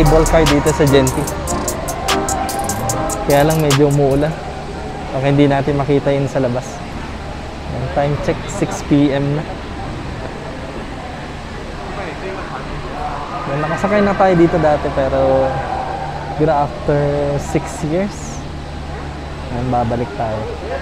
cable car dito sa Genting. Kaya lang medyo umuulan. Baka hindi natin makita yun sa labas. Time check, 6 PM na. Nakasakay na tayo dito dati pero after 6 years babalik tayo.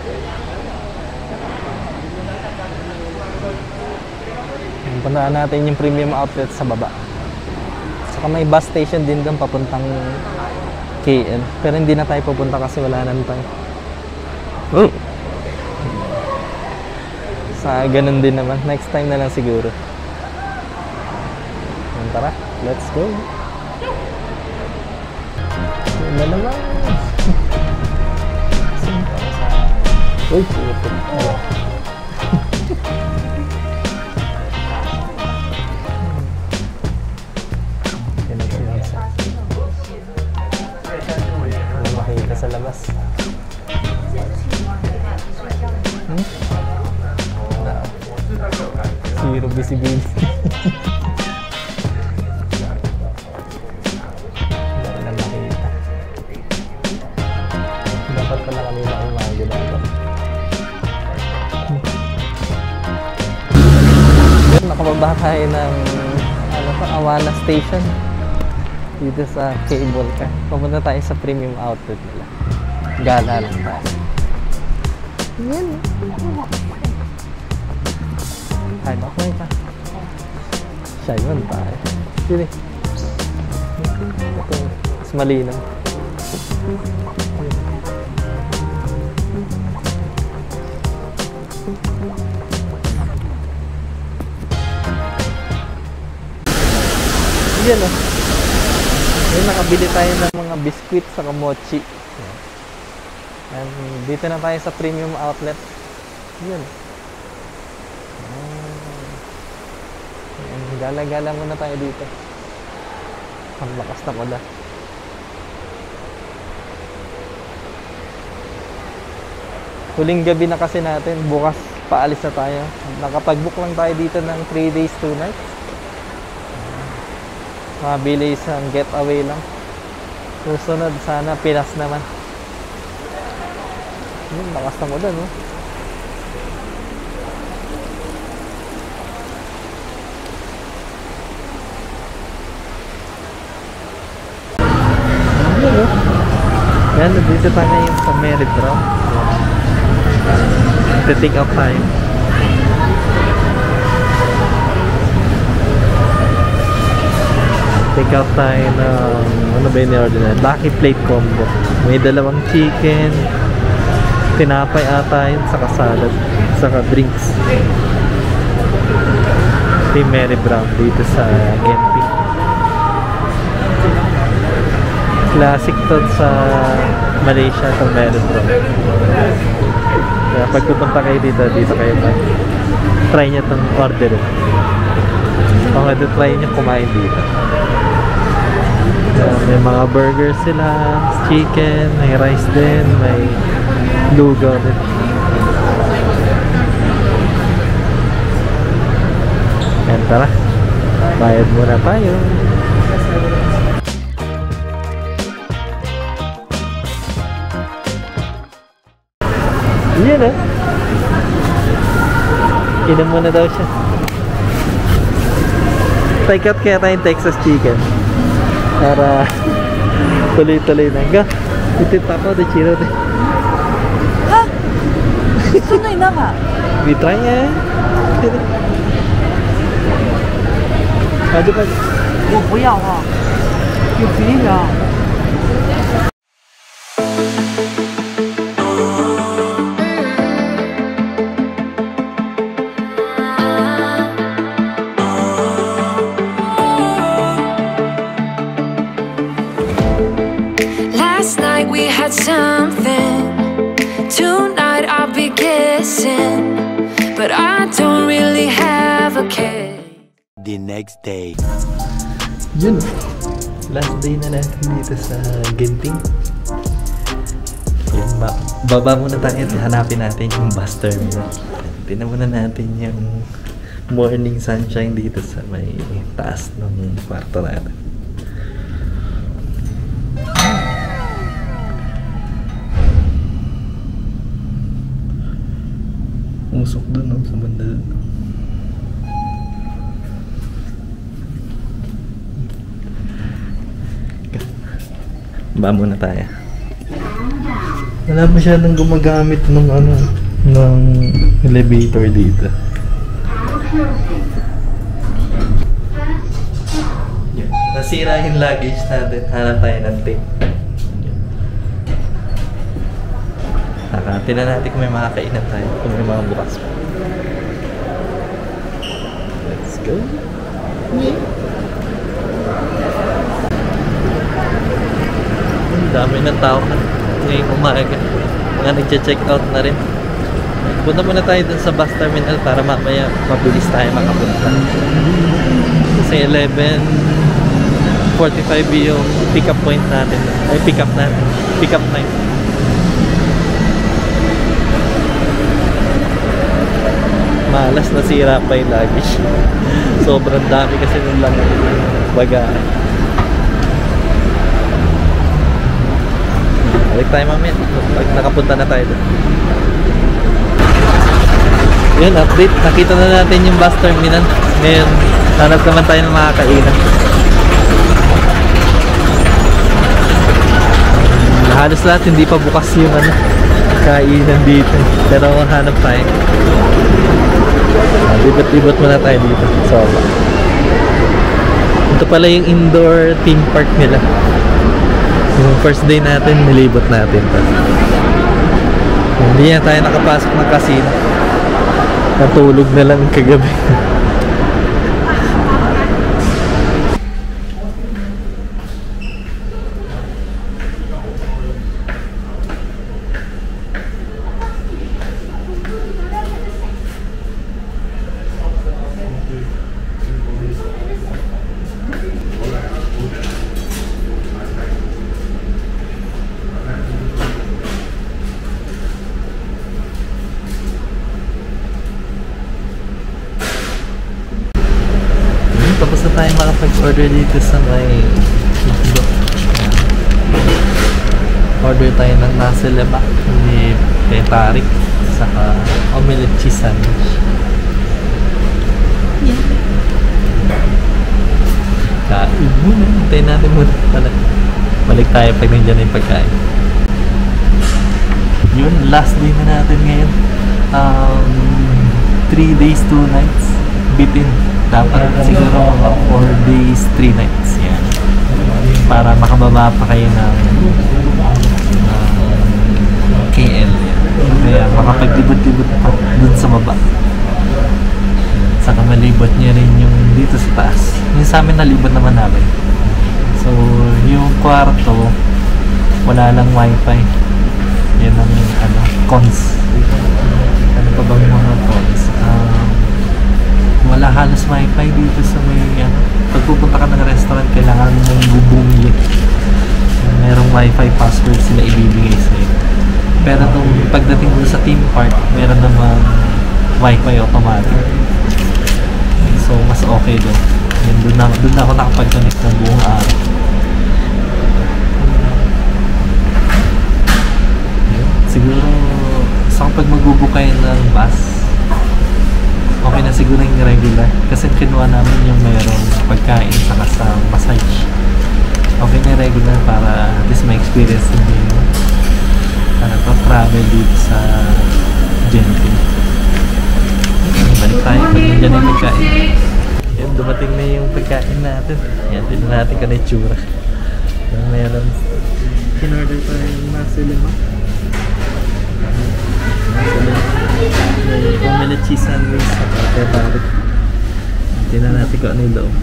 Puntaan natin yung premium outlet sa baba. Saka may bus station din doon papuntang KL. Pero hindi na tayo pupunta kasi wala na tayo. Sa ganun din naman. Next time na lang siguro. Tara, let's go. Yun na naman. Uy, puto. Makita sa labas. Zero visibility. Dapat pala kami na umaga dapat. Nakababa tayo ng Awana Station dito sa cable car. Pupunta tayo sa premium outlet nila. Gala lang tayo. Yan. Ay, bakit ka? Siya yun tayo. Sili. Ito, mas malinaw. Yan o. Ayun, nakabili tayo ng mga biskwit sa mochi. And dito na tayo sa premium outlet. Yan. Gala-gala muna tayo dito. Ang lakas na kola. Huling gabi na kasi natin. Bukas paalis na tayo. Nakapag-book lang tayo dito ng 3 days 2 nights. Mabili isang getaway lang. Susunod sana Pinas naman. Lakas na kola, no? Yan, dito tayo ngayon sa Mary Brown. Take out tayo. Take out tayo ng ano ba yung ni-order na? Lucky Plate Combo. May dalawang chicken, tinapay ata yun, saka salad, saka drinks. Team Mary Brown dito sa Genting. Classic to sa Malaysia itong meron to. Kaya pag pupunta kayo dito kayo try nyo itong order. Okay, try nyo kumain dito. May mga burger sila, chicken, may rice din, may lugaw din. Yan, tara, bayad muna tayo. Yan inom muna daw siya. Take out kaya tayong Texas chicken para tuloy-tuloy na. Ga, itit ako de chiro de. Ha? Sunay na ka? We try yan. Pwede pa. 我不要啊，有肥呀。 Something tonight I'll be guessing, but I don't really have a care. The next day. Yun, last day na natin dito sa Genting. Yun, baba muna tayo at hanapin natin yung bus terminal. Tingnan muna natin yung morning sunshine dito sa may taas ng kwarto natin. usok dun, no? Sa banda dun. Ba muna tayo. Wala pa siya nang gumagamit ng ano, ng elevator dito. Yan. Nasira yung luggage natin. Hanap tayo ng tape. Tingnan natin kung may makakainan tayo, kung may mga bukas pa. Let's go! Ang dami ng tao ngayong umaga. Mga nagche-check out na rin. Punta muna tayo dun sa bus terminal para mamaya mabilis tayo makapunta. Kasi 11:45 yung pick up point natin. Ay, pick up natin. Pick up time. Malas, nasira pa yung luggage. Sobrang dami kasi nung lang bagaan. Balik tayo mamaya pag nakapunta na tayo doon. Yun, update. Nakita na natin yung bus terminal. Ngayon, hanap naman tayo ng makakainan. Halos lahat hindi pa bukas yung ano, kainan dito. Pero hanap tayo. Libot-libot muna tayo dito. So, ito pala yung indoor theme park nila. Yung first day natin, nilibot natin to. Hindi na tayo nakapasok ng casino. Natulog na lang kagabi. Tapos na tayo makapag-order dito sa may order tayo ng nasa leba ni Tarik saka omelette cheese sandwich. Kain muna. Hintayin natin muna. Balik tayo pag nandiyan na yung pagkain. Yun, last day na natin ngayon. 3 days, 2 nights. Bitin. Dapat siguro mga 4 days, 3 nights. Yan. Para makababa pa kayo ng KL. Kaya makapaglibot-libot pa dun sa baba. Saka malibot niya rin yung dito sa taas. Yung sa amin nalibot naman namin. So, yung kwarto, wala lang wifi. Yan ang ano, cons. Ano pa bang mga cons? Wala halos wifi dito sa may pag pupunta ka ng restaurant, kailangan mong bumili. Merong wifi password sila ibibigay sa'yo. Pero nung pagdating mo sa theme park, meron namang wifi automatic. So mas okay doon. Doon na ako nakapag-connect ng buong araw. Siguro sa pag magbubook kayo ng bus, okay na siguro yung regular. Kasi kinuha namin yung mayroong pagkain saka sa massage. Okay na yung regular para at least may experience din yung travel dito sa Genting. Balik tayo pag nandiyan yung pagkain. Yan, dumating na yung pagkain natin. Yan, tignan natin ka na yung tsura. Meron in-order pa yung nasa lima. Omelette cheese sandwich sa Tarik. Tingnan natin kung ano yung loob.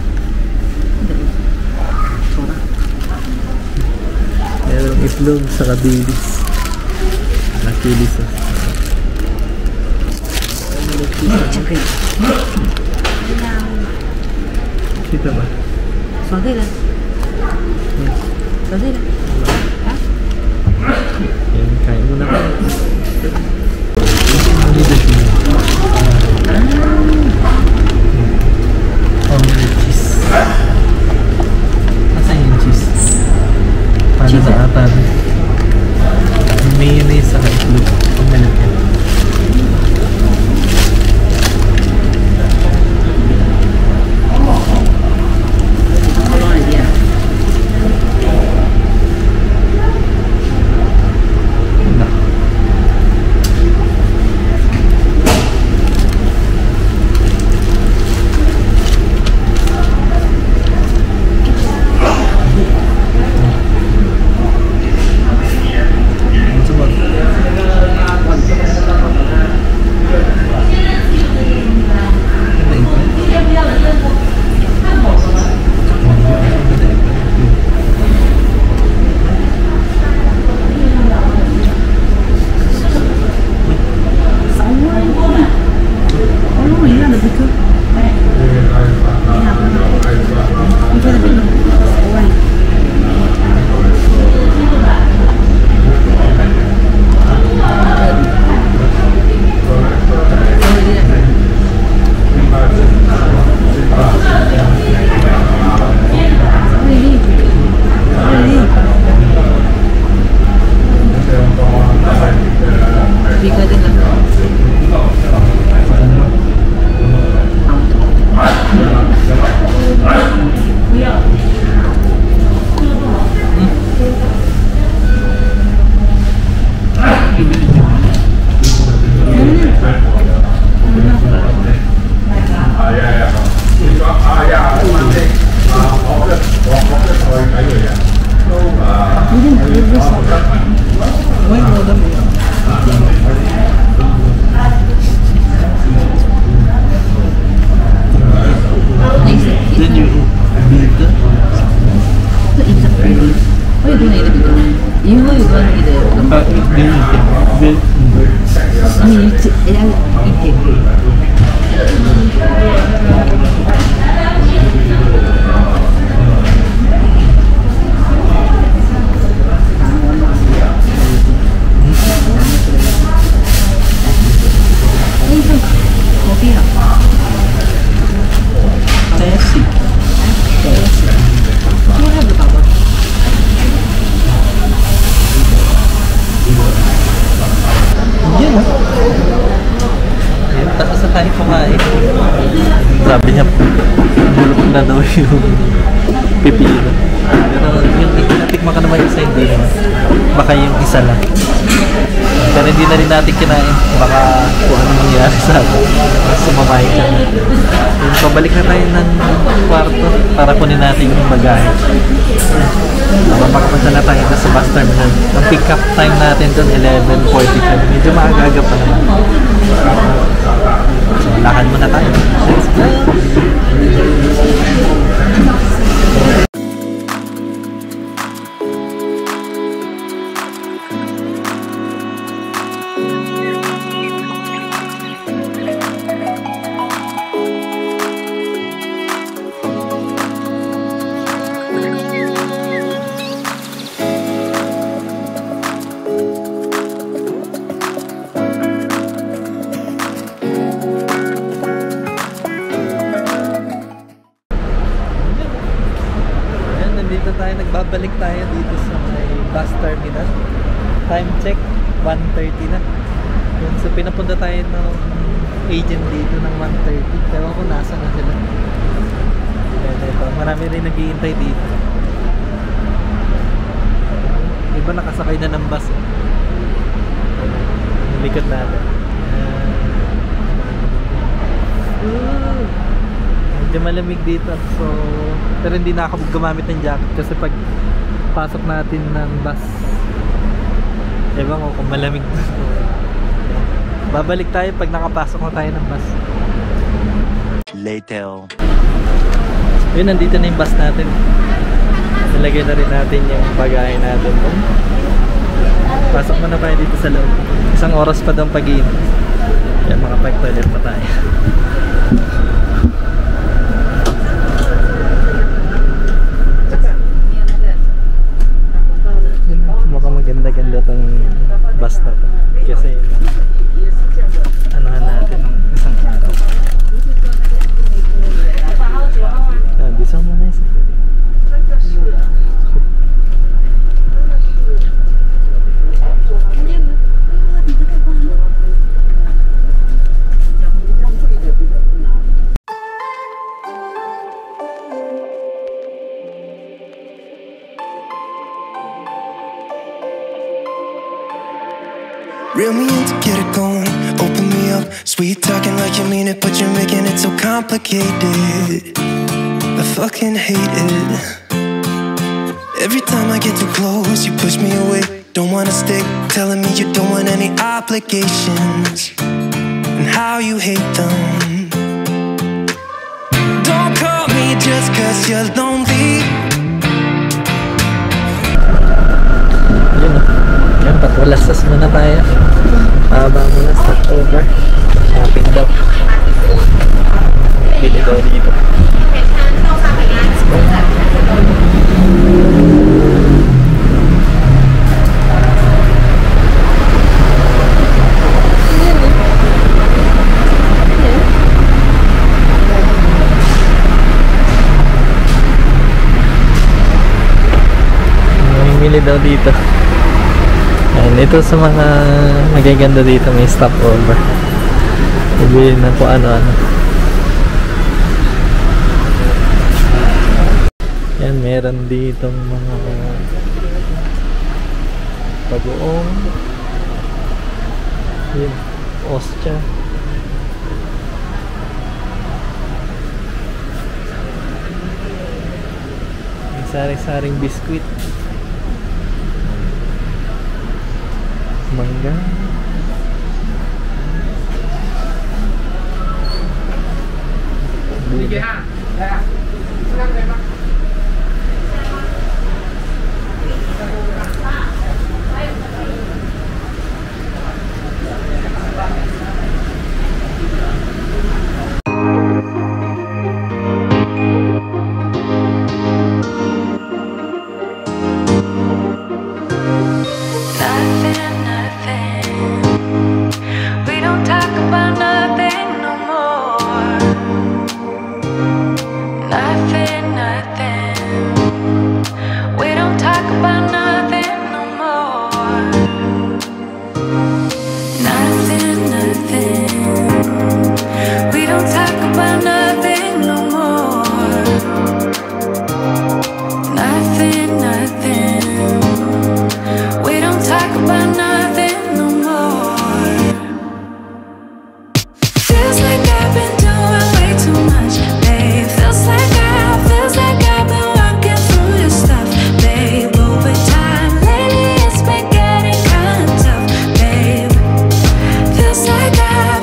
Merong itlog sa kabilis. Chili sauce. Kita ba? Suwagay lang. Suwagay lang. Yan, kain muna ka. Omelette cheese. Nasaan yung cheese? Paano sa ata? Mayonnaise sa itlog. Omelette yan. Bigat din lang. Sabi niya, bulok na daw yung pipino. Pero yung natikma ka naman isa, hindi naman. Baka yung isa lang. Pero hindi na rin natin kinain. Baka kung ano mangyari sa atin. Sumamay ka na. Yung pabalik na tayo ng kwarto para kunin natin yung bagahe. Makapunta na tayo sa bus terminal. Ang pick up time natin doon 11:45. Medyo maaga pa naman. So, lakad muna tayo. Let's go! Nagbabalik tayo dito sa may bus terminal. Time check 1:30 na. So pinapunta tayo ng agent dito ng 1:30. Ewan ko nasa na sila. Ito, marami rin nag-iintay dito. Iba nakasakay na ng bus. Likod natin. Medyo malamig dito, so pero hindi na ako gumamit ng jacket kasi pag pasok natin ng bus, ewan ko kung malamig. Babalik tayo pag nakapasok na tayo ng bus. Later. Yun, nandito na yung bus natin. Nilagay na rin natin yung bagahe natin. Pasok mo na tayo dito sa loob. Isang oras pa daw pag-iintay. Yan, makapag-toilet pa tayo. Mukhang maganda-ganda tong bus na to. Kasi anuhan natin ng isang araw. Di sa muna isa. Reel me in to get it going, open me up. Sweet talking like you mean it, but you're making it so complicated. I fucking hate it. Every time I get too close, you push me away. Don't wanna stick, telling me you don't want any obligations, and how you hate them. Don't call me just cause you're lonely. Yan, patulasas muna tayo. Haba muna, stop over. Shopping daw. Bili daw dito. Let's go. Mamimili daw dito. Ayan, Yan, ito sa mga magaganda dito, may stopover. Bibili na kung ano-ano. Yan, meron ditong mga bagoong. Yan, ostya. May sari-saring biskwit. Mangga. We don't talk about nothing no more. Nothing. We don't talk about nothing no more. Nothing. We don't talk about nothing no more. Nothing. We don't talk about nothing no more. Feels like I've been doing way too much, babe. Feels like I've been walking through your stuff, babe. Over time, lately it's been getting kind of tough, babe. Feels like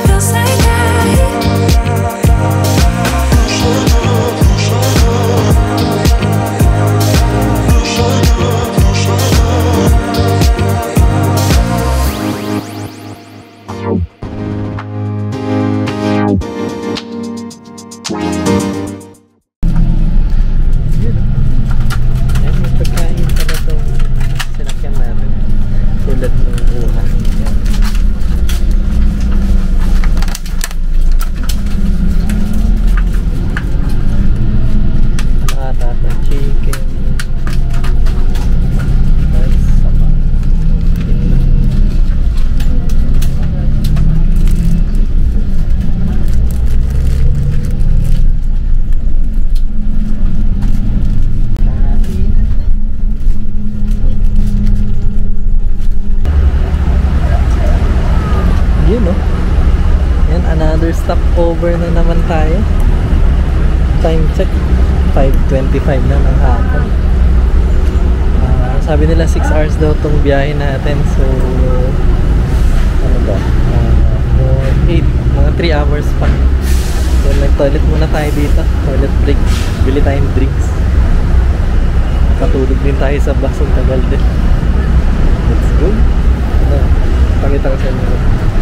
Yan, may pagkain pala itong sinakyan natin. Tulad ng una. Yan. Patata, chicken. Rice, sama. Yun, no? Yan, another stopover na naman tayo. Time check, 5:25 na ng hapon. Sabi nila 6 hours daw tong biyahe natin. So, ano ba? 8, mga 3 hours pa. So, nag-toilet muna tayo dito. Toilet break. Bili tayong drinks. Patulog din tayo sa bus. Ang tagal din. Let's go. Ano? Pakita ko sa inyo.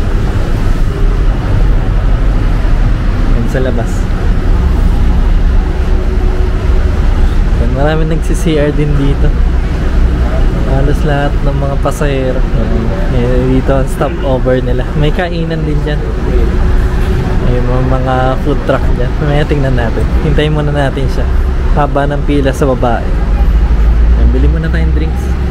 Yan sa labas. Yan, marami nagsi-CR din dito. Halos lahat ng mga pasahero. Yan, dito ang stopover nila. May kainan din dyan. May mga food truck dyan. May tingnan natin. Hintayin muna natin siya. Haba ng pila sa babae. Yan, bili muna tayong drinks.